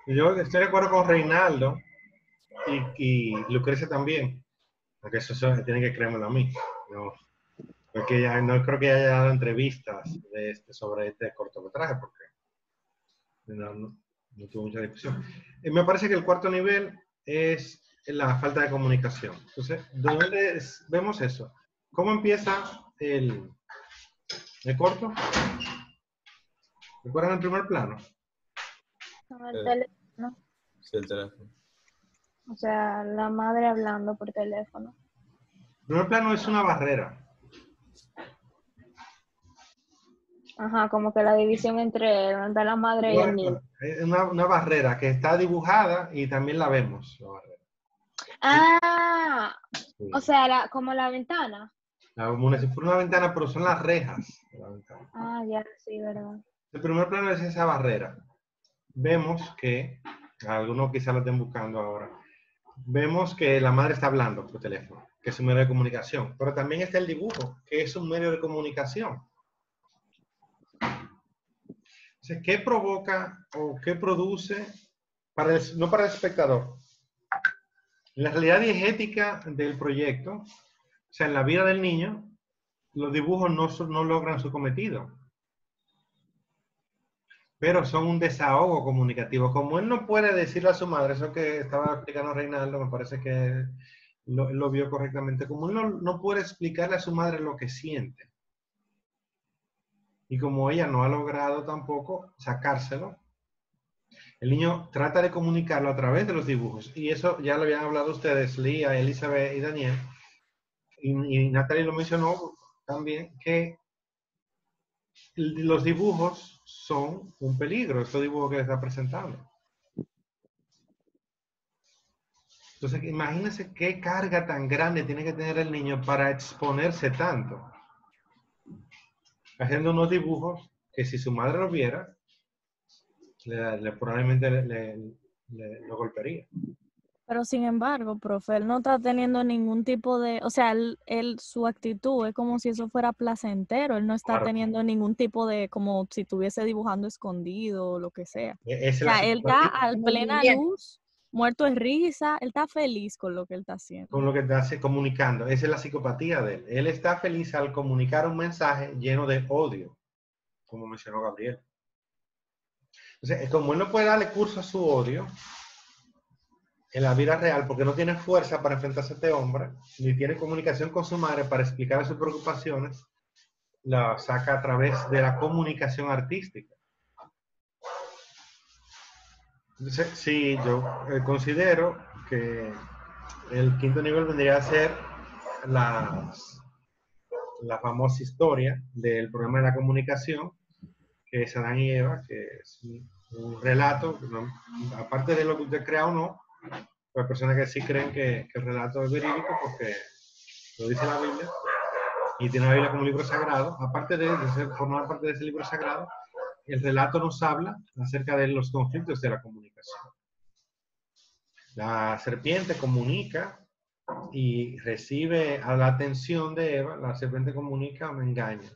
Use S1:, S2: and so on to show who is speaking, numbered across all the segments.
S1: Yo estoy de acuerdo con Reinaldo y Lucrecia también, aunque tiene que creérmelo a mí. No, porque ya, no creo que haya dado entrevistas sobre este cortometraje, porque no tuvo mucha discusión. Me parece que el cuarto nivel es la falta de comunicación. Entonces, ¿dónde vemos eso? ¿Cómo empieza el corto? ¿Recuerdan el primer plano?
S2: Con el
S3: Eh,
S2: teléfono.
S3: sí, el teléfono.
S2: O sea, la madre hablando por teléfono.
S1: El primer plano es una barrera.
S2: Ajá, como que la división entre donde está la madre y el niño.
S1: Correcto. Es una barrera que está dibujada y también la vemos, la barrera.
S2: Ah, o
S1: Sí.
S2: sea, como la ventana.
S1: Como si fuera una ventana, pero son las rejas de la ventana.
S2: Ah, ya, sí, verdad.
S1: El primer plano es esa barrera. Vemos que, algunos quizás lo estén buscando ahora, vemos que la madre está hablando por teléfono, que es un medio de comunicación, pero también está el dibujo, que es un medio de comunicación. Entonces, ¿qué provoca o qué produce, no para el espectador? La realidad diegética del proyecto, o sea, en la vida del niño, los dibujos no logran su cometido, pero son un desahogo comunicativo. Como él no puede decirle a su madre, eso que estaba explicando Reinaldo, me parece que lo vio correctamente, como él no puede explicarle a su madre lo que siente, y como ella no ha logrado tampoco sacárselo, el niño trata de comunicarlo a través de los dibujos, y eso ya lo habían hablado ustedes, Lía, Elizabeth y Daniel, y Natalie lo mencionó también, que los dibujos son un peligro, estos dibujos que está presentando. Entonces, imagínense qué carga tan grande tiene que tener el niño para exponerse tanto, haciendo unos dibujos que si su madre lo viera, probablemente lo golpearía.
S4: Pero sin embargo, profe, él no está teniendo ningún tipo de, o sea, su actitud es como si eso fuera placentero, él no está
S1: Claro.
S4: teniendo ningún tipo de, como si estuviese dibujando escondido o lo que sea.
S1: Esa es
S4: O
S1: la
S4: sea, él está
S1: psicopatía
S4: a plena
S2: Movimiento.
S4: luz, muerto de risa, él está feliz con lo que él está haciendo.
S1: con lo que te hace comunicando. Esa es la psicopatía de él. Él está feliz al comunicar un mensaje lleno de odio, como mencionó Gabriel. Entonces, como él no puede darle curso a su odio en la vida real, porque no tiene fuerza para enfrentarse a este hombre, ni tiene comunicación con su madre para explicarle sus preocupaciones, la saca a través de la comunicación artística. Entonces, sí, yo considero que el quinto nivel vendría a ser la famosa historia del problema de la comunicación, que es Adán y Eva, que es un relato, ¿no? Aparte de lo que usted crea o no, hay personas que sí creen que el relato es verídico porque lo dice la Biblia y tiene la Biblia como libro sagrado. Aparte de formar parte de ese libro sagrado, el relato nos habla acerca de los conflictos de la comunicación. La serpiente comunica y recibe a la atención de Eva, la serpiente comunica un engaño.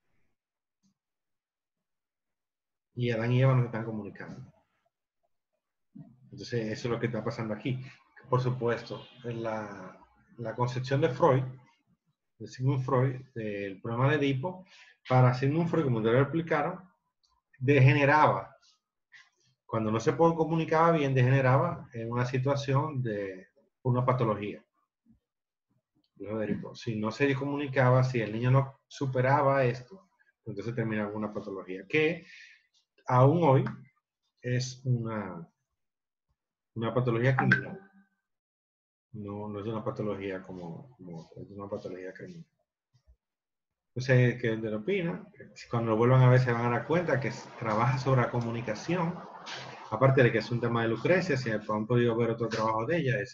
S1: Y Adán y Eva nos están comunicando. Entonces, eso es lo que está pasando aquí. Por supuesto, en la concepción de Freud, de Sigmund Freud, del problema de Edipo, para Sigmund Freud, como ustedes lo explicaron, degeneraba. Cuando no se comunicaba bien, degeneraba en una situación de una patología. Si no se comunicaba, si el niño no superaba esto, entonces terminaba con una patología que aún hoy es una patología criminal. No es una patología como es una patología criminal. Entonces, ¿qué le opina? Cuando lo vuelvan a ver se van a dar cuenta que trabaja sobre la comunicación, aparte de que es un tema de Lucrecia, si han podido ver otro trabajo de ella,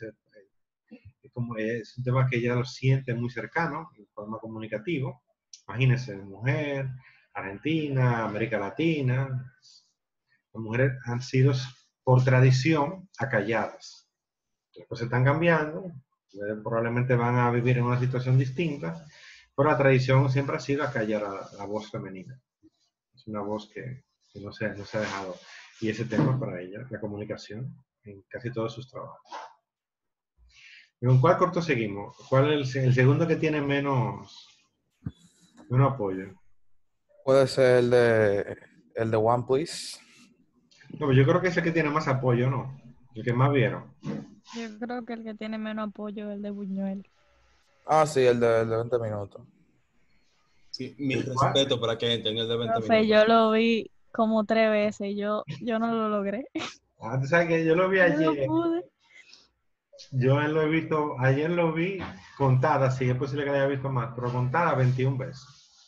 S1: es un tema que ella lo siente muy cercano, en forma comunicativa. Imagínense, mujer, Argentina, América Latina, las mujeres han sido por tradición acalladas. Después se están cambiando, probablemente van a vivir en una situación distinta, pero la tradición siempre ha sido acallar a la voz femenina. Es una voz que no se ha dejado. Y ese tema para ella, la comunicación, en casi todos sus trabajos. ¿Con cuál corto seguimos? ¿Cuál es el segundo que tiene menos apoyo?
S3: Puede ser el de One Piece.
S1: No, pero yo creo que es el que tiene más apoyo, ¿no? El que más vieron.
S4: Yo creo que el que tiene menos apoyo es el de Buñuel.
S3: Ah, sí, el de 20 minutos.
S5: Sí, mi
S1: ¿El cuál?
S5: respeto para que entienda el de 20
S4: Profe,
S5: minutos.
S4: yo lo vi como 3 veces y yo no lo logré.
S1: Ah, tú sabes que yo lo vi
S4: Yo no
S1: ayer.
S4: pude.
S1: Yo lo he visto, ayer lo vi contadas, sí, es posible que lo haya visto más, pero contadas 21 veces.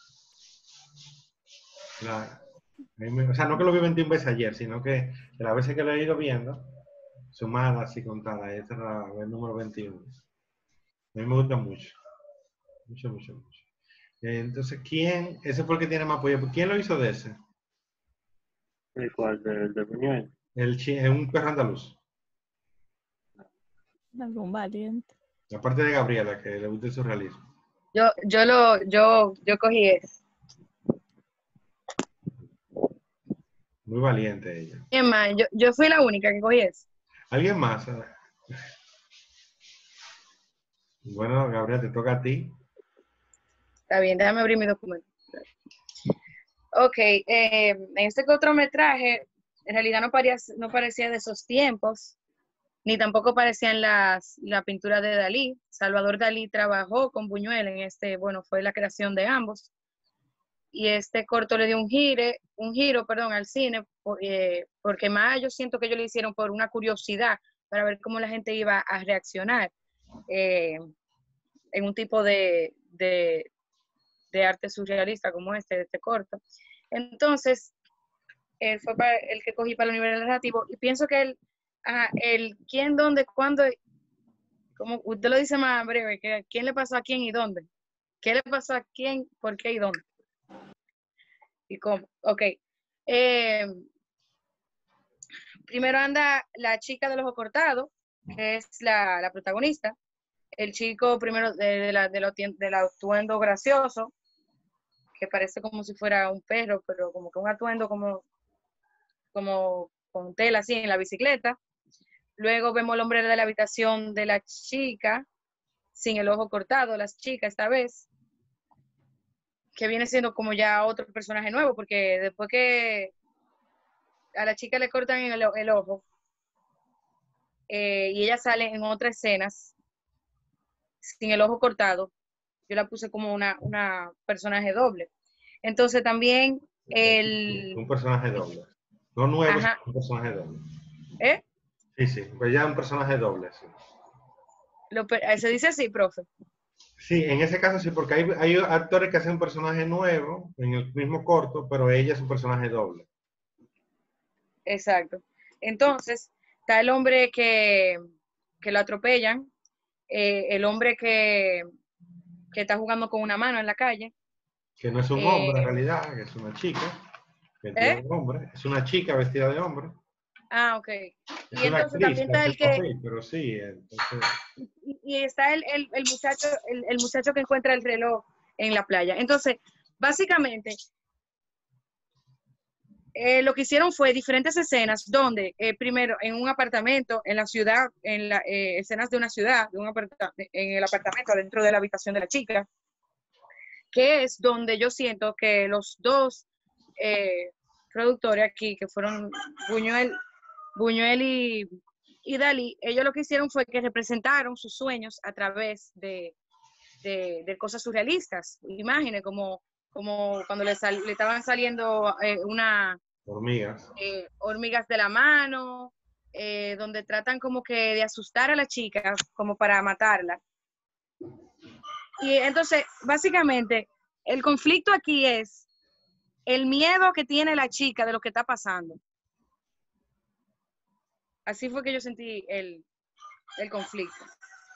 S1: O sea, no que lo vi 21 veces ayer, sino que las veces que lo he ido viendo, sumadas y contadas, este era el número 21. A mí me gusta mucho. Mucho, mucho, mucho. Entonces, ese fue el que tiene más apoyo. ¿Quién lo hizo de ese?
S6: ¿El cual? ¿De Buñuel?
S1: Un perro andaluz.
S4: Algún valiente.
S1: Aparte de Gabriela, que le gusta el surrealismo.
S7: Yo cogí eso.
S1: Muy valiente ella.
S7: ¿Quién más? Yo fui la única que cogí eso.
S1: ¿Alguien más? Bueno, Gabriela, te toca a ti.
S7: Está bien, déjame abrir mi documento. Ok, en este cortometraje, en realidad no parecía de esos tiempos, ni tampoco parecían la pintura de Dalí. Salvador Dalí trabajó con Buñuel en fue la creación de ambos. Y este corto le dio un giro al cine, porque más yo siento que ellos lo hicieron por una curiosidad, para ver cómo la gente iba a reaccionar en un tipo de arte surrealista como este corto. Entonces, fue el que cogí para el nivel narrativo, y pienso que el quién, dónde, cuándo, como usted lo dice más breve, que quién le pasó a quién y dónde, qué le pasó a quién, por qué y dónde. Y cómo. Ok. Primero anda la chica del ojo cortado, que es la protagonista. El chico primero del atuendo gracioso, que parece como si fuera un perro, pero como que un atuendo como con tela así en la bicicleta. Luego vemos al hombre de la habitación de la chica, sin el ojo cortado, la chica esta vez, que viene siendo como ya otro personaje nuevo, porque después que a la chica le cortan el ojo, y ella sale en otras escenas sin el ojo cortado, yo la puse como una personaje doble. Entonces también
S1: Un personaje doble. No nuevo,
S7: Ajá.
S1: sino un personaje doble.
S7: ¿Eh?
S1: Sí, pues ya un personaje doble, sí.
S7: Se dice así, profe.
S1: Sí, en ese caso sí, porque hay actores que hacen un personaje nuevo en el mismo corto, pero ella es un personaje doble.
S7: Exacto. Entonces, está el hombre que lo atropellan, el hombre que está jugando con una mano en la calle.
S1: Que no es un hombre en realidad, que es una chica. Vestida de hombre. Es una chica vestida de hombre.
S7: Ah, ok.
S1: Es
S7: Y
S1: una
S7: entonces
S1: actriz
S7: también está el que...
S1: papel, pero sí, entonces...
S7: Y está el muchacho que encuentra el reloj en la playa. Entonces, básicamente, lo que hicieron fue diferentes escenas donde, primero, en un apartamento, en la ciudad, escenas de una ciudad, en el apartamento, dentro de la habitación de la chica, que es donde yo siento que los dos productores aquí, que fueron Buñuel y Dalí, ellos lo que hicieron fue que representaron sus sueños a través de cosas surrealistas. Imagine como cuando le estaban saliendo hormigas de la mano, donde tratan como que de asustar a la chica, como para matarla. Y entonces, básicamente, el conflicto aquí es el miedo que tiene la chica de lo que está pasando. Así fue que yo sentí el conflicto.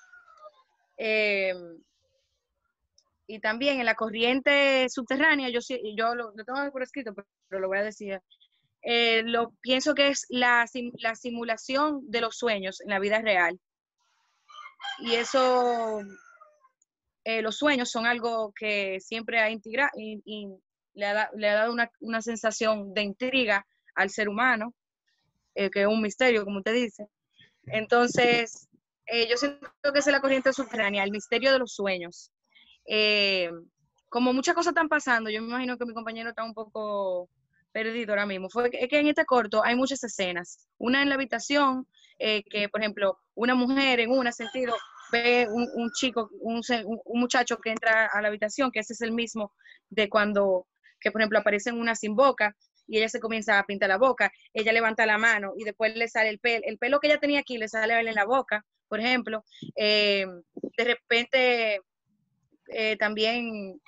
S7: Y también en la corriente subterránea, yo lo tengo por escrito, pero lo voy a decir. Pienso que es la simulación de los sueños en la vida real. Y eso, los sueños son algo que siempre ha integrado y le ha dado una sensación de intriga al ser humano. que es un misterio, como usted dice. Entonces, yo siento que esa es la corriente subterránea, el misterio de los sueños. Como muchas cosas están pasando, yo me imagino que mi compañero está un poco perdido ahora mismo. Es que en este corto hay muchas escenas. Una en la habitación, que por ejemplo, una mujer en un sentido ve un chico, un muchacho que entra a la habitación, que ese es el mismo de cuando, que por ejemplo aparece en una sin boca, y ella se comienza a pintar la boca, ella levanta la mano y después le sale el pelo que ella tenía aquí, le sale a él en la boca, por ejemplo. De repente, también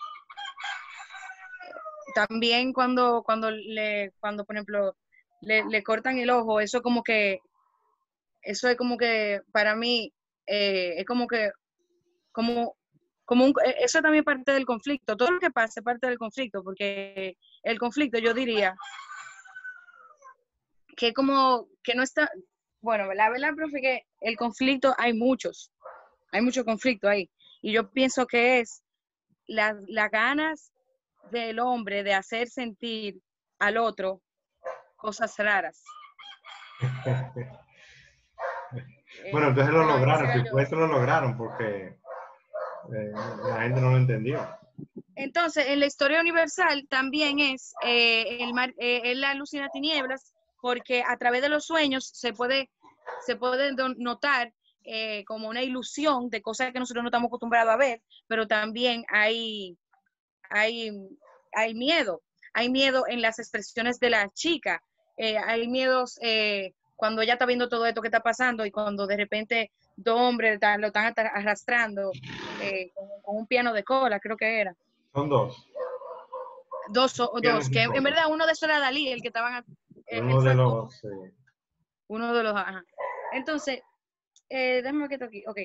S7: cuando por ejemplo, le cortan el ojo, eso es como que, para mí, es como que, eso también es parte del conflicto. Todo lo que pasa es parte del conflicto, porque el conflicto, yo diría, que como que no está, bueno, la verdad, profe, que el conflicto hay mucho conflicto ahí, y yo pienso que es las ganas del hombre de hacer sentir al otro cosas raras.
S1: Bueno, entonces lo
S7: Bueno, ahí
S1: lograron,
S7: quisiera
S1: si fue eso lo lograron, porque la gente no lo entendió.
S7: Entonces, en la historia universal también es la luz y las tinieblas, porque a través de los sueños se puede notar como una ilusión de cosas que nosotros no estamos acostumbrados a ver, pero también hay miedo. Hay miedo en las expresiones de la chica. Hay miedos cuando ella está viendo todo esto que está pasando y cuando de repente dos hombres lo están arrastrando con un piano de cola, creo que era.
S1: Son dos.
S7: Dos, que en verdad uno de esos era Dalí, el que estaban...
S1: Uno de los...
S7: Uno de los... Ajá. Entonces, déjame ver qué está aquí. Ok.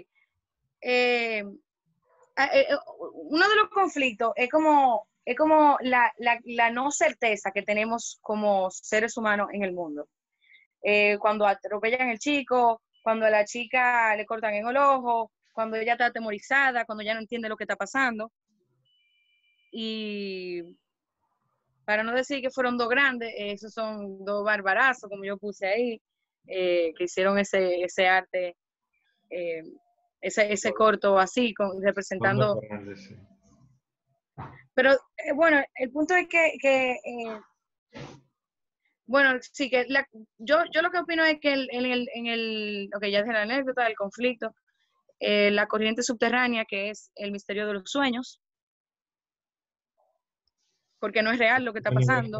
S7: Uno de los conflictos es como la no certeza que tenemos como seres humanos en el mundo. Cuando atropellan al chico, cuando a la chica le cortan en el ojo, cuando ella está atemorizada, cuando ya no entiende lo que está pasando. Y para no decir que fueron dos grandes, esos son dos barbarazos, como yo puse ahí, que hicieron ese arte, ese corto así, representando...
S1: Grandes, sí.
S7: Pero bueno, el punto es que bueno, sí, que yo lo que opino es que ok, ya dije la anécdota del conflicto, la corriente subterránea, que es el misterio de los sueños, porque no es real lo que está pasando,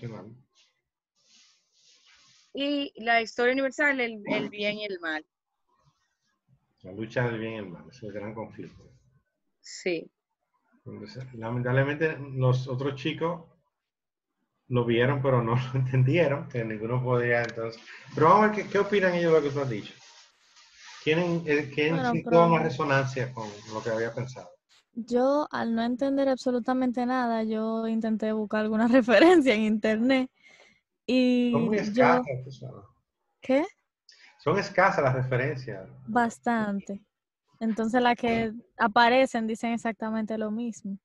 S7: y la historia universal, el bien y el mal.
S1: La lucha del bien y el mal, es el gran conflicto.
S7: Sí.
S1: Entonces, lamentablemente los otros chicos lo vieron, pero no lo entendieron, que ninguno podía entonces. Pero vamos a ver qué opinan ellos de lo que tú has dicho. ¿Quién
S4: Bueno,
S1: sintió más resonancia con lo que había pensado?
S4: Yo, al no entender absolutamente nada, yo intenté buscar alguna referencia en internet
S1: Son muy
S4: y
S1: escasas, tú sabes.
S4: ¿Qué?
S1: Son escasas las referencias.
S4: Bastante. Entonces las que aparecen dicen exactamente lo mismo.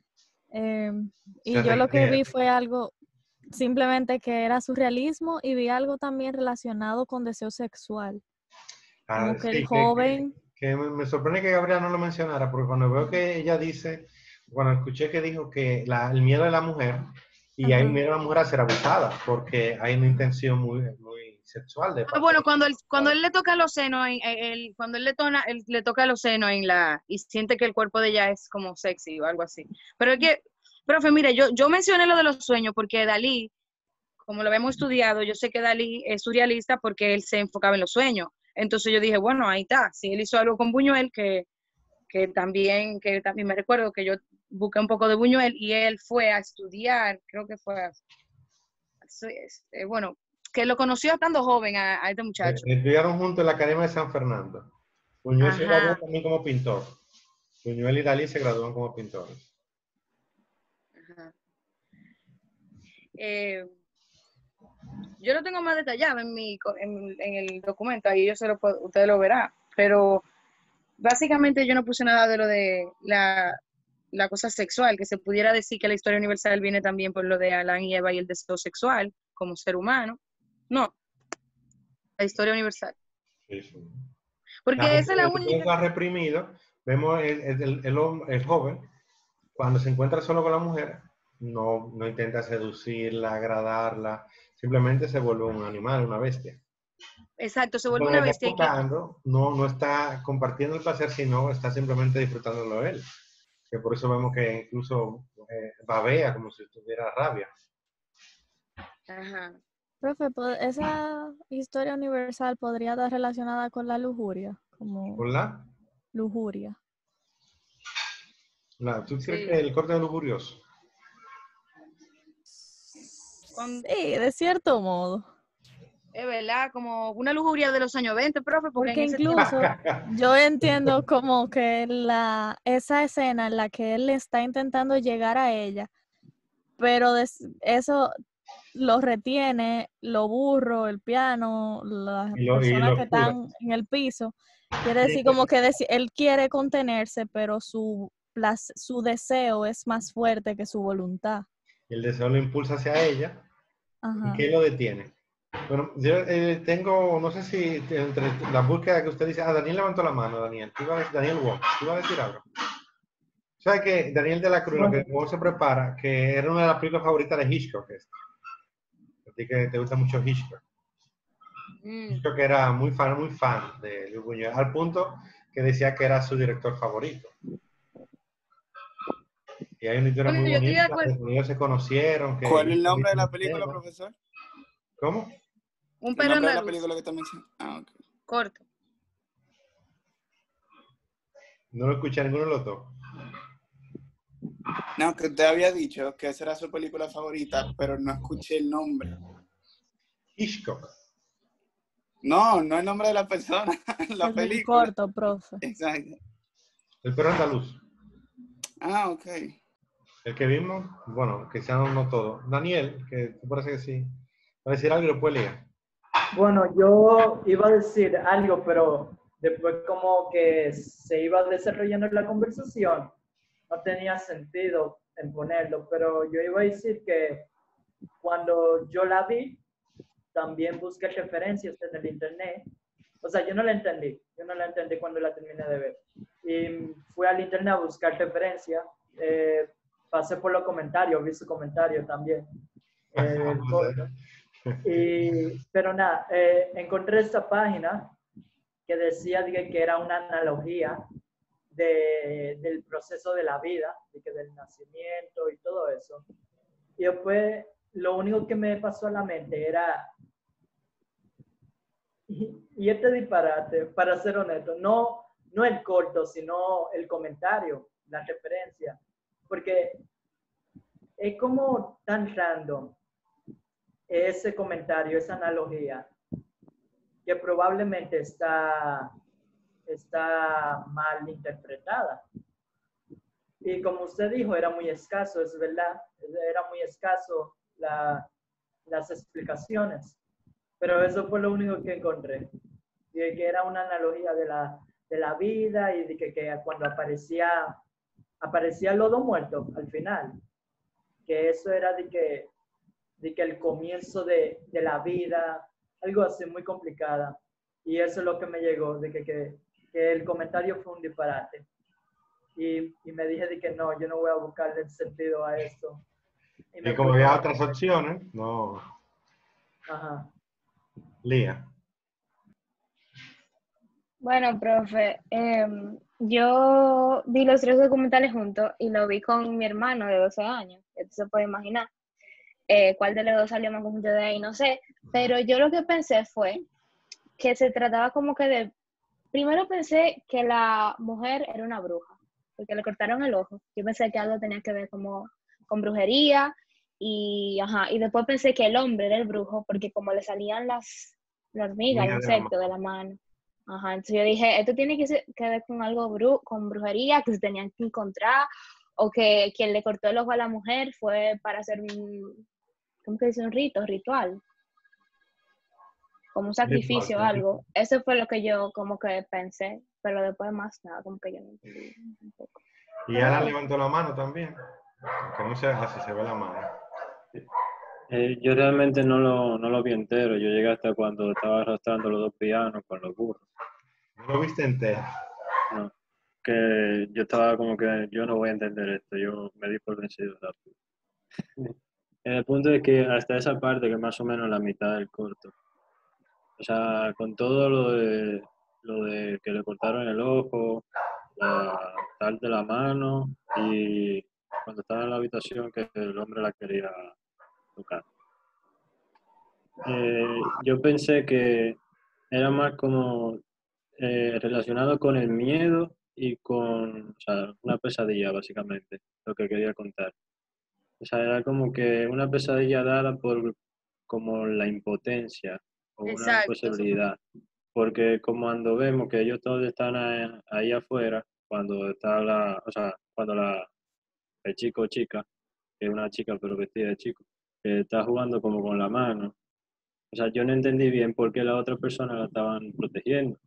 S4: Y yo lo que vi fue algo simplemente que era surrealismo y vi algo también relacionado con deseo sexual. Como que
S1: Sí,
S4: el joven...
S1: que me sorprende que Gabriela no lo mencionara, porque cuando veo que ella dice, cuando escuché que dijo que el miedo de la mujer, y hay miedo a la mujer a ser abusada, porque hay una intención muy sexual de parte.
S7: Bueno, cuando él le toca los senos, cuando él le toca los senos y siente que el cuerpo de ella es como sexy o algo así. Pero es que, profe, mire, yo mencioné lo de los sueños porque Dalí, como lo habíamos estudiado, yo sé que Dalí es surrealista porque él se enfocaba en los sueños. Entonces yo dije, bueno, ahí está. Si él hizo algo con Buñuel, que también me recuerdo que yo busqué un poco de Buñuel y él fue a estudiar, creo que fue, bueno, que lo conoció estando joven a este muchacho.
S1: Estudiaron juntos en la Academia de San Fernando. Buñuel se graduó también como pintor. Buñuel y Dalí se gradúan como pintores.
S7: Ajá. Yo lo tengo más detallado en el documento, ahí usted lo verá, pero básicamente yo no puse nada de lo de la cosa sexual, que se pudiera decir que la historia universal viene también por lo de Adán y Eva y el deseo sexual como ser humano. No. historia universal.
S1: Sí, sí.
S7: Porque
S1: La
S7: esa es la
S1: gente
S7: única.
S1: está reprimido. Vemos el joven, cuando se encuentra solo con la mujer, no intenta seducirla, agradarla, simplemente se vuelve un animal, una bestia.
S7: Exacto, se vuelve
S1: Cuando
S7: una
S1: le está
S7: bestia.
S1: tocando, no está compartiendo el placer, sino está simplemente disfrutándolo él. Que por eso vemos que incluso babea como si tuviera rabia.
S7: Ajá.
S4: Profe, esa historia universal podría estar relacionada con la lujuria, como
S1: ¿Con la?
S4: lujuria.
S1: ¿Tú crees
S7: Sí.
S1: que el corte de lujurioso?
S4: Sí, de cierto modo.
S7: Es verdad, como una lujuria de los años 20, profe, porque
S4: Porque
S7: en ese tiempo.
S4: incluso yo entiendo como que esa escena en la que él está intentando llegar a ella, pero eso lo retiene, lo burro, el piano, las
S1: Y
S4: personas
S1: lo
S4: que
S1: oscura.
S4: están en el piso. Quiere
S1: Y
S4: decir como que él quiere contenerse, pero su deseo es más fuerte que su voluntad.
S1: el deseo lo impulsa hacia ella. ¿Y
S4: Ajá.
S1: qué lo detiene? Bueno, yo tengo, no sé si entre la búsqueda que usted dice, Daniel levantó la mano, Daniel. Daniel Wong, ¿tú ibas a decir algo? ¿Sabes que Daniel de la Cruz, lo que Wong se prepara, que era una de las películas favoritas de Hitchcock? A ti que te gusta mucho Hitchcock. Hitchcock era muy fan de Luis Buñuel, al punto que decía que era su director favorito. Y hay una historia
S7: Bueno,
S1: muy
S7: yo estoy de
S1: bonita,
S7: acuerdo.
S1: que ellos se conocieron. Que
S3: ¿Cuál es el
S1: hizo
S3: nombre de la
S1: una
S3: película,
S1: escena.
S3: profesor?
S1: ¿Cómo?
S7: Un
S3: El
S7: perro
S3: nombre de la
S7: andaluz,
S3: película que está mencionando. Ah, ok.
S7: corto.
S1: No lo escuché a ninguno de los dos.
S3: No, que usted había dicho que esa era su película favorita, pero no escuché el nombre.
S1: Hitchcock.
S3: No el nombre de la persona, la
S4: El del
S3: película.
S4: corto, profe.
S3: Exacto.
S1: El perro andaluz.
S3: Ah, ok.
S1: El que vimos, bueno, quizá no todo. Daniel, que parece que sí. Va a decir algo y lo puede leer.
S8: Bueno, yo iba a decir algo, pero después como que se iba desarrollando la conversación, no tenía sentido en ponerlo, pero yo iba a decir que cuando yo la vi, también busqué referencias en el internet. O sea, yo no la entendí cuando la terminé de ver. Y fui al internet a buscar referencias, pasé por los comentarios, vi su comentario también. Pero nada, encontré esta página que decía que era una analogía del proceso de la vida, del nacimiento y todo eso. Y después lo único que me pasó a la mente era, y este disparate, para ser honesto, no el corto, sino el comentario, la referencia, porque es como tan random ese comentario, esa analogía, que probablemente está mal interpretada. Y como usted dijo, era muy escaso, es verdad, era muy escaso las explicaciones, pero eso fue lo único que encontré, de que era una analogía de la vida y de que cuando aparecía el lodo muerto al final, que eso era de que el comienzo de la vida, algo así muy complicada. Y eso es lo que me llegó, de que el comentario fue un disparate. Y me dije de que no, yo no voy a buscarle el sentido a esto.
S1: Y como había otras opciones, no.
S8: Ajá.
S1: Lía.
S2: Bueno, profe, yo vi los 3 documentales juntos y lo vi con mi hermano de 12 años. Entonces se puede imaginar cuál de los dos salió más conjunto de ahí, no sé. Pero yo lo que pensé fue que se trataba como que de... Primero pensé que la mujer era una bruja, porque le cortaron el ojo. Yo pensé que algo tenía que ver como con brujería y después pensé que el hombre era el brujo, porque como le salían las hormigas, los insectos de la mano. Entonces yo dije, esto tiene que ver con algo con brujería, que se tenían que encontrar, o que quien le cortó el ojo a la mujer fue para hacer ¿cómo que dice? Un ritual, como un sacrificio o algo. Eso fue lo que yo como que pensé, pero después más nada, como que yo no entendí un poco.
S1: Y Ana levantó la mano también, aunque no se deja si se ve la mano.
S6: Yo realmente no lo vi entero. Yo llegué hasta cuando estaba arrastrando los dos pianos con los burros.
S1: ¿No lo viste entero?
S6: No, que yo estaba como que yo no voy a entender esto. Yo me di por vencido rápido. El punto es que hasta esa parte, que es más o menos la mitad del corto, o sea, con todo lo de que le cortaron el ojo, la tal de la mano y cuando estaba en la habitación que el hombre la quería tocar. Yo pensé que era más como relacionado con el miedo y con, o sea, una pesadilla básicamente, lo que quería contar. O sea, era como que una pesadilla dada por como la impotencia o una
S7: Exacto.
S6: imposibilidad. Porque como cuando vemos que ellos todos están ahí afuera, cuando está o sea, cuando el chico o chica, que es una chica pero vestida de chico, que está jugando como con la mano. O sea, yo no entendí bien por qué la otra persona la estaban protegiendo.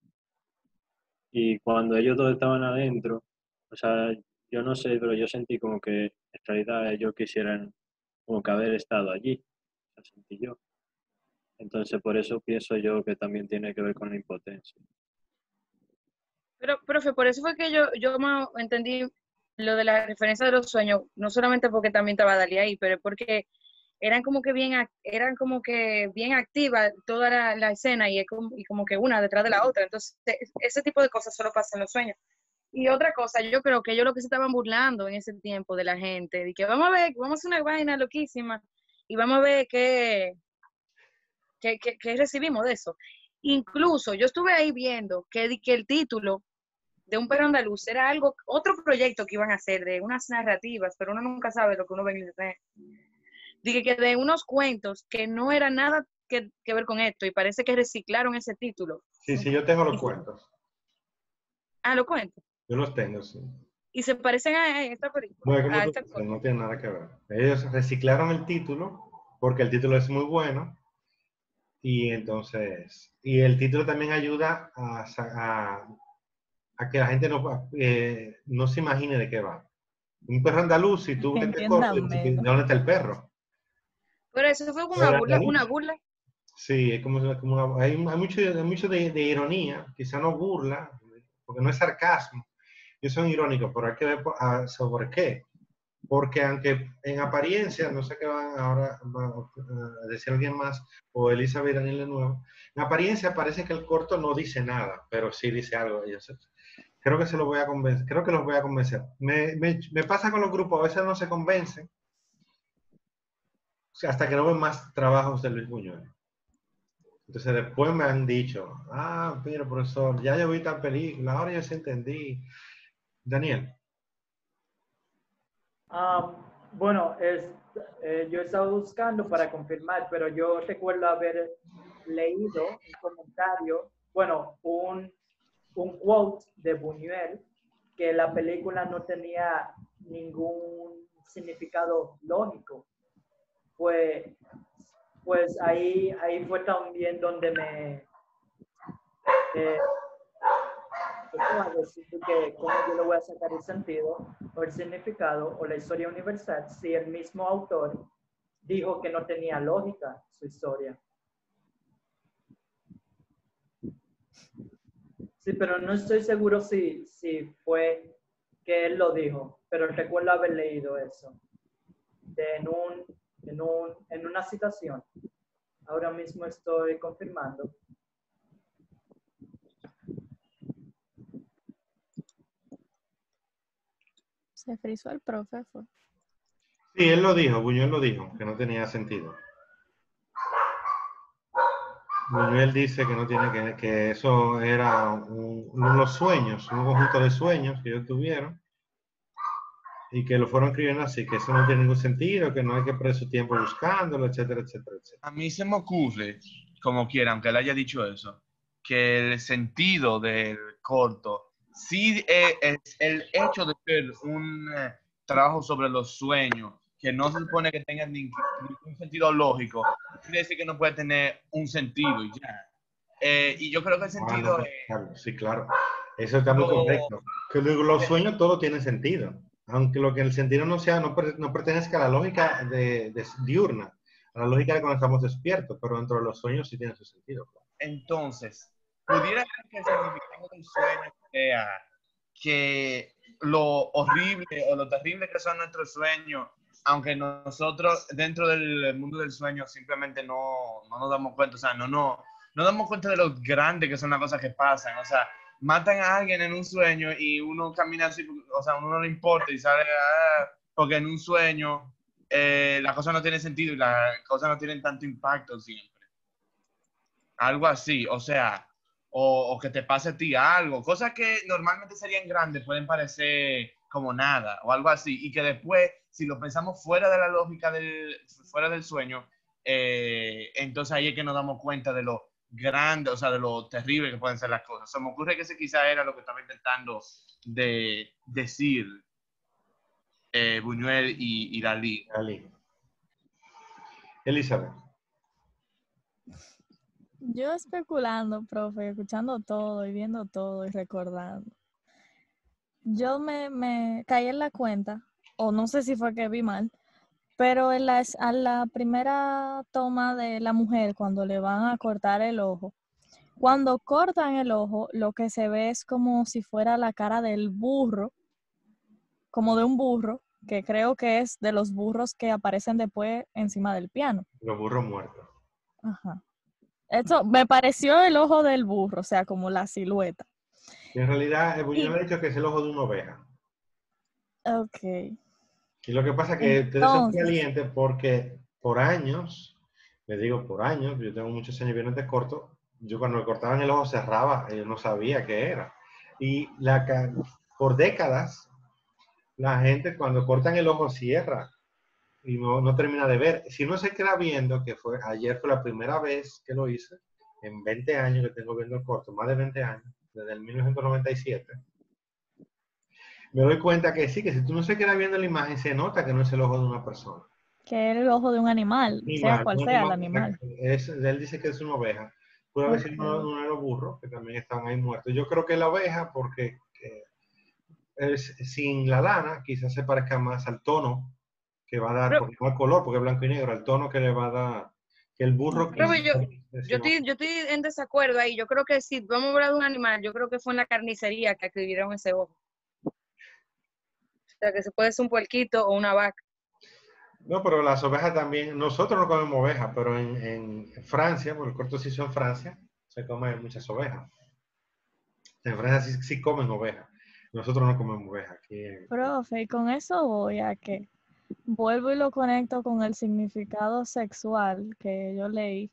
S6: Y cuando ellos todos estaban adentro, o sea, yo no sé, pero yo sentí como que en realidad ellos quisieran como que haber estado allí. O sea, sentí yo. Entonces, por eso pienso yo que también tiene que ver con la impotencia.
S7: Pero, profe, por eso fue que yo más entendí lo de la referencia de los sueños, no solamente porque también estaba Dalí ahí, pero porque eran como que bien activas toda la escena y como que una detrás de la otra. Entonces, ese tipo de cosas solo pasa en los sueños. Y otra cosa, yo creo que ellos lo que se estaban burlando en ese tiempo de la gente, de que vamos a ver, vamos a hacer una vaina loquísima y vamos a ver qué recibimos de eso. Incluso yo estuve ahí viendo que el título de Un perro andaluz era otro proyecto que iban a hacer de unas narrativas, pero uno nunca sabe lo que uno ve en internet. Dije que de unos cuentos que no era nada que ver con esto y parece que reciclaron ese título.
S1: Sí, sí, yo tengo los cuentos.
S7: Ah, lo cuento.
S1: Yo los tengo, sí.
S7: Y se parecen a esta película.
S1: Bueno,
S7: A
S1: como
S7: esta
S1: tú dices, no tiene nada que ver. Ellos reciclaron el título porque el título es muy bueno y entonces, y el título también ayuda a que la gente no se imagine de qué va. Un perro andaluz, si tú
S4: Que
S1: ves el corto,
S4: entiendan menos.
S1: ¿dónde está el perro?
S7: Pero eso fue
S1: Pero
S7: una burla.
S1: Sí, es hay mucho de ironía, quizá no burla, porque no es sarcasmo, ellos son irónicos, pero hay que ver sobre qué. Porque aunque en apariencia, no sé qué va a decir alguien más, o Elizabeth y Daniel de nuevo, en apariencia parece que el corto no dice nada, pero sí dice algo. Creo que se los voy a convencer, creo que los voy a convencer. Me pasa con los grupos, a veces no se convencen, o sea, hasta que no ven más trabajos de Luis Buñuel. Entonces después me han dicho, mira, profesor, ya yo vi tal película, ahora ya se entendí. Daniel.
S8: Bueno, yo estaba buscando para confirmar, pero yo recuerdo haber leído un comentario, bueno, un quote de Buñuel, que la película no tenía ningún significado lógico. Pues ahí fue también donde decir que cómo yo le voy a sacar el sentido o el significado o la historia universal si el mismo autor dijo que no tenía lógica su historia. Sí, pero no estoy seguro si fue que él lo dijo, pero recuerdo haber leído eso en una citación. Ahora mismo estoy confirmando.
S4: Se frizó el profe.
S1: Sí, él lo dijo, Buñuel lo dijo, que no tenía sentido. Buñuel dice que no tiene que eso era unos sueños, un conjunto de sueños que ellos tuvieron y que lo fueron escribiendo así, que eso no tiene ningún sentido, que no hay que perder su tiempo buscándolo, etcétera, etcétera, etcétera.
S9: A mí se me ocurre, como quiera, aunque él haya dicho eso, que el sentido del corto sí es el hecho de ser un trabajo sobre los sueños, que no se supone que tenga ningún sentido lógico, quiere decir que no puede tener un sentido y ya. Y yo creo que el sentido
S1: No,
S9: es...
S1: claro, sí, claro. Eso está muy correcto. Que los sueños todo tiene sentido. Aunque lo que el sentido no sea, no pertenezca a la lógica diurna. a la lógica de cuando estamos despiertos, pero dentro de los sueños sí tiene su sentido.
S9: Entonces, pudiera ser que el significado del sueño sea que lo horrible o lo terrible que son nuestros sueños, aunque nosotros dentro del mundo del sueño simplemente no nos damos cuenta, o sea, no damos cuenta de lo grande que son las cosas que pasan, o sea, matan a alguien en un sueño y uno camina así, o sea, a uno no le importa y sale, porque en un sueño las cosas no tienen sentido y las cosas no tienen tanto impacto siempre. Algo así, o sea, o que te pase a ti algo, cosas que normalmente serían grandes pueden parecer como nada o algo así, y que después, si lo pensamos fuera de la lógica fuera del sueño, entonces ahí es que nos damos cuenta de lo grande, o sea, de lo terrible que pueden ser las cosas. Se me ocurre que ese quizá era lo que estaba intentando de decir Buñuel y Dalí.
S1: Elizabeth.
S4: Yo especulando, profe, escuchando todo y viendo todo y recordando. Yo me caí en la cuenta, o no sé si fue que vi mal, pero a la primera toma de la mujer, cuando le van a cortar el ojo, cuando cortan el ojo, lo que se ve es como si fuera la cara del burro, como de un burro, que creo que es de los burros que aparecen después encima del piano.
S1: Los burros muertos.
S4: Ajá. Esto me pareció el ojo del burro, o sea, como la silueta.
S1: Y en realidad, el Buñuel ha dicho que es el ojo de una oveja.
S4: Ok.
S1: Y lo que pasa es que ustedes son calientes porque por años, les digo por años, yo tengo muchos años viendo este corto, yo cuando me cortaban el ojo cerraba, yo no sabía qué era. Y por décadas, la gente cuando cortan el ojo cierra y no termina de ver. Si no se queda viendo, que ayer fue la primera vez que lo hice, en 20 años que tengo viendo el corto, más de 20 años, desde el 1997, me doy cuenta que sí, que si tú no se quedas viendo la imagen, se nota que no es el ojo de una persona.
S4: Que era el ojo de un animal, sea cual sea el animal.
S1: Él dice que es una oveja. Puede haber sido uno de los burros, que también estaban ahí muertos. Yo creo que es la oveja, porque sin la lana, quizás se parezca más al tono que va a dar, porque no al color, porque es blanco y negro, al tono que le va a dar, que el burro...
S7: Yo estoy en desacuerdo ahí. Yo creo que si vamos a hablar de un animal, yo creo que fue en la carnicería que adquirieron ese ojo. O sea, que se puede ser un puerquito o una vaca.
S1: No, pero las ovejas también, nosotros no comemos ovejas, pero en Francia, por el corto se hizo en Francia, se comen muchas ovejas. En Francia sí comen ovejas. Nosotros no comemos ovejas.
S4: Profe, y con eso voy a que vuelvo y lo conecto con el significado sexual que yo leí.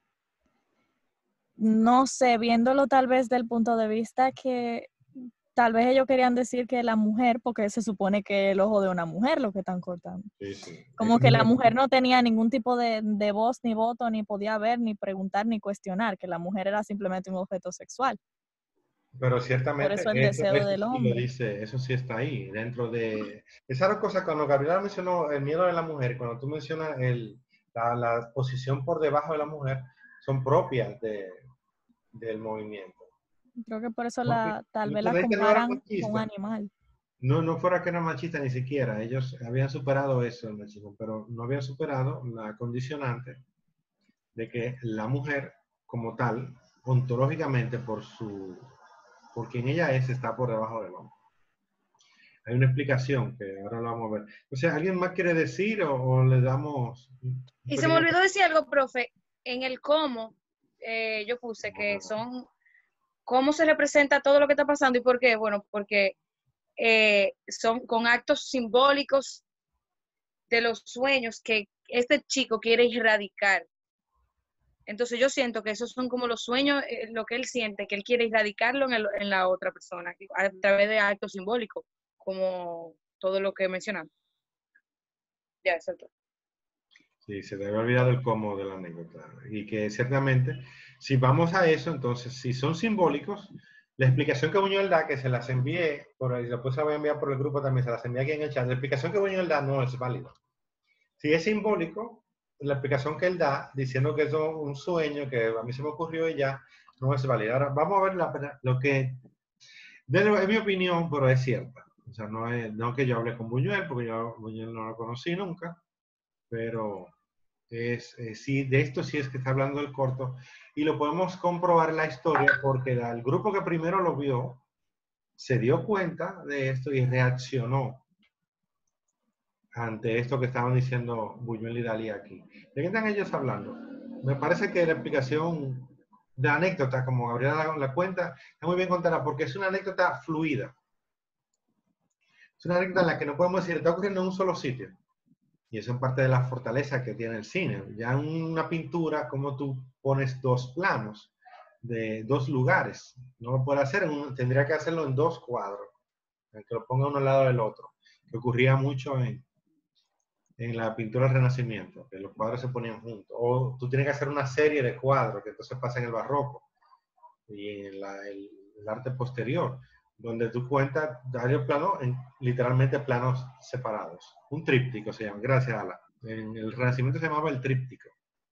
S4: No sé, viéndolo tal vez del punto de vista que tal vez ellos querían decir que la mujer, porque se supone que el ojo de una mujer lo que están cortando.
S1: Sí.
S4: Como que la mujer no tenía ningún tipo de voz, ni voto, ni podía ver, ni preguntar, ni cuestionar, que la mujer era simplemente un objeto sexual.
S1: Pero ciertamente,
S4: por eso el deseo del hombre.
S1: Lo dice, eso sí está ahí, dentro de... Esa cosa, cuando Gabriela mencionó el miedo de la mujer, cuando tú mencionas la posición por debajo de la mujer, son propias del movimiento.
S4: Creo que por eso tal vez la comparan con un animal.
S1: No fuera que era machista ni siquiera, ellos habían superado eso, el machismo, pero no habían superado la condicionante de que la mujer, como tal, ontológicamente, por quien ella es, está por debajo del hombre. Hay una explicación que ahora lo vamos a ver. O sea, ¿alguien más quiere decir o le damos...?
S7: Y se me olvidó decir algo, profe, en el cómo, yo puse que son, cómo se representa todo lo que está pasando y por qué. Bueno, porque son con actos simbólicos de los sueños que este chico quiere erradicar. Entonces yo siento que esos son como los sueños, lo que él siente, que él quiere erradicarlo en la otra persona, a través de actos simbólicos, como todo lo que mencionamos. Ya, exacto.
S1: Sí, se debe olvidar el cómo de la anécdota. Y que ciertamente, si vamos a eso, entonces, si son simbólicos, la explicación que Buñuel da, que se las envié, después se la voy a enviar por el grupo también, se las envié aquí en el chat, la explicación que Buñuel da no es válida. Si es simbólico, la explicación que él da, diciendo que es un sueño, que a mí se me ocurrió y ya, no es válida. Ahora, vamos a ver lo que, es mi opinión, pero es cierta. O sea, no que yo hable con Buñuel, porque yo Buñuel no lo conocí nunca, pero Sí, de esto sí es que está hablando el corto, y lo podemos comprobar en la historia porque el grupo que primero lo vio se dio cuenta de esto y reaccionó ante esto que estaban diciendo Buñuel y Dalí aquí. ¿De qué están ellos hablando? Me parece que la explicación de la anécdota, como Gabriela la cuenta, está muy bien contada porque es una anécdota fluida. Es una anécdota en la que no podemos decir, está ocurriendo en un solo sitio. Y eso es parte de la fortaleza que tiene el cine. Ya en una pintura, como tú pones dos planos de dos lugares. No lo puede hacer, tendría que hacerlo en dos cuadros. Que lo ponga uno al lado del otro. Que ocurría mucho en la pintura del Renacimiento, que los cuadros se ponían juntos. O tú tienes que hacer una serie de cuadros, que entonces pasa en el barroco y en el arte posterior, donde tú cuentas varios planos, literalmente planos separados. Un tríptico se llama, gracias Ala. En el Renacimiento se llamaba el tríptico.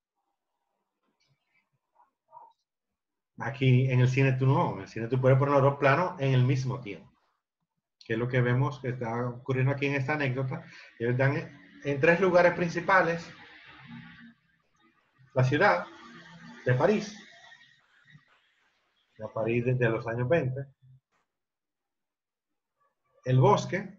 S1: Aquí en el cine tú no, en el cine tú puedes poner los dos planos en el mismo tiempo, que es lo que vemos que está ocurriendo aquí en esta anécdota. Ellos dan en tres lugares principales: la ciudad de París, la París desde los años 20, el bosque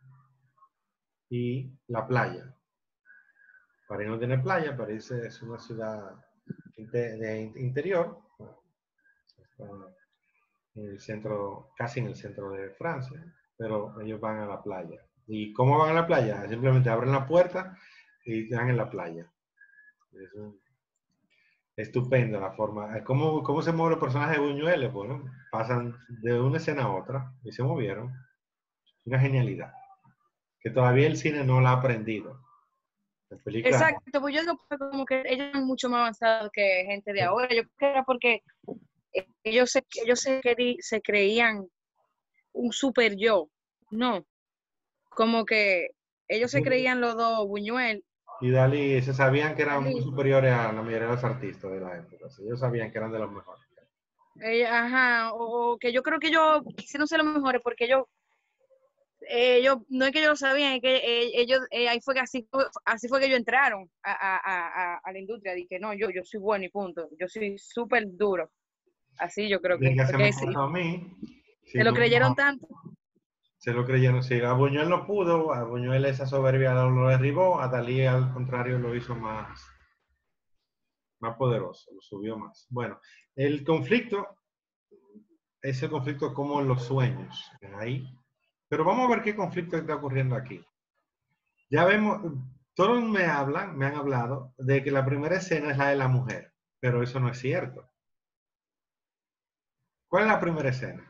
S1: y la playa. París no tiene playa, París es una ciudad de interior, está en el centro, casi en el centro de Francia, pero ellos van a la playa. ¿Y cómo van a la playa? Simplemente abren la puerta y están en la playa. Es estupenda la forma. ¿Cómo se mueven los personajes de Buñuel? Bueno, pasan de una escena a otra y se movieron. Una genialidad. Que todavía el cine no la ha aprendido.
S7: Exacto, pues yo no como que ellos son mucho más avanzados que gente de ahora. Yo creo que era porque ellos se creían un super yo, no, como que ellos se creían los dos, Buñuel.
S1: Y Dalí, se sabían que eran muy superiores a la mayoría de los artistas de la época. Ellos sabían que eran de los mejores.
S7: Ajá, o que yo creo que ellos quisieron ser los mejores porque ellos no es que ellos lo sabían, es que ellos, ahí fue que así fue que ellos entraron a la industria. Dije, no, yo soy bueno y punto, yo soy súper duro. Así yo creo que
S1: a mí,
S7: se lo creyeron tanto.
S1: Se lo creyeron, sí. A Buñuel no pudo, a Buñuel esa soberbia lo derribó, a Dalí al contrario lo hizo más poderoso, lo subió más. Bueno, el conflicto es el conflicto como en los sueños, ahí. Pero vamos a ver qué conflicto está ocurriendo aquí. Ya vemos, todos me han hablado de que la primera escena es la de la mujer, pero eso no es cierto. ¿Cuál es la primera escena?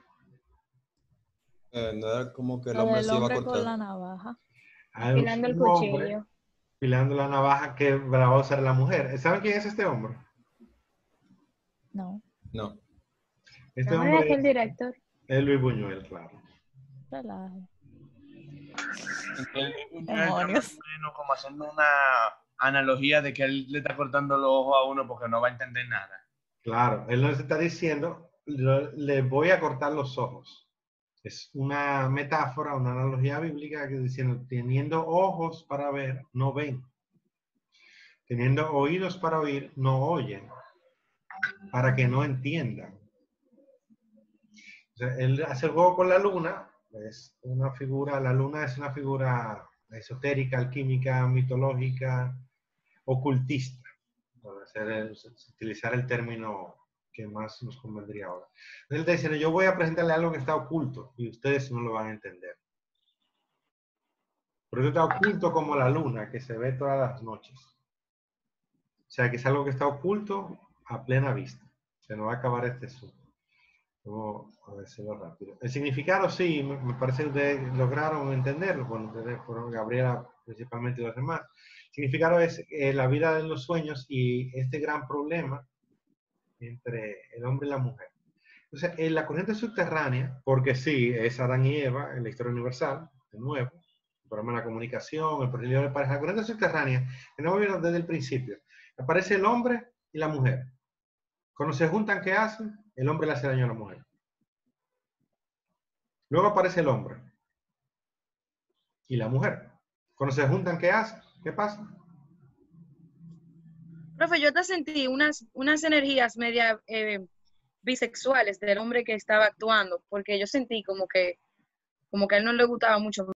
S5: No era como que el
S4: Lo
S5: hombre
S4: del
S5: se iba a
S4: hombre con la
S5: cortar.
S4: navaja.
S2: Afilando el cuchillo.
S1: Afilando la navaja que la va a usar la mujer. ¿Saben quién es este hombre?
S4: No.
S5: No.
S1: Este
S2: ¿No es
S1: hombre
S2: el director?
S1: es Luis Buñuel, claro.
S4: Relaje.
S9: Demonios. Como haciendo una analogía de que él le está cortando los ojos a uno porque no va a entender nada.
S1: Claro, él nos está diciendo, le voy a cortar los ojos. Es una metáfora, una analogía bíblica que diciendo, teniendo ojos para ver, no ven. Teniendo oídos para oír, no oyen. Para que no entiendan. O sea, él hace el juego con la luna, es una figura, la luna es una figura esotérica, alquímica, mitológica, ocultista, para utilizar el término que más nos convendría ahora. Él está diciendo, yo voy a presentarle algo que está oculto y ustedes no lo van a entender. Por eso está oculto como la luna, que se ve todas las noches. O sea, que es algo que está oculto a plena vista. Se nos va a acabar este Zoom. Vamos a decirlo rápido. El significado, sí, me parece que ustedes lograron entenderlo. Bueno, ustedes fueron Gabriela principalmente y los demás. El significado es la vida de los sueños y este gran problema entre el hombre y la mujer. Entonces, en la corriente subterránea, porque sí, es Adán y Eva en la historia universal, de nuevo, el problema de la comunicación, el problema de pareja, la corriente subterránea, tenemos visto desde el principio. Aparece el hombre y la mujer. Cuando se juntan, ¿qué hacen? El hombre le hace daño a la mujer. Luego aparece el hombre y la mujer. Cuando se juntan, ¿qué hacen? ¿Qué pasa?
S7: Profe, yo hasta sentí unas energías media bisexuales del hombre que estaba actuando, porque yo sentí como que a él no le gustaba mucho